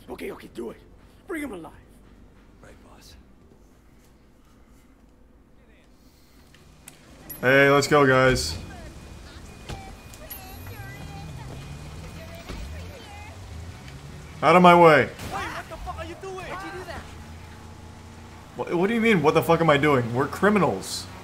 Okay, do it. Bring him alive. Right, boss. Hey, let's go, guys. Out of my way. Wait, what the fuck are you doing? Why'd you do that? What do you mean, what the fuck am I doing? We're criminals.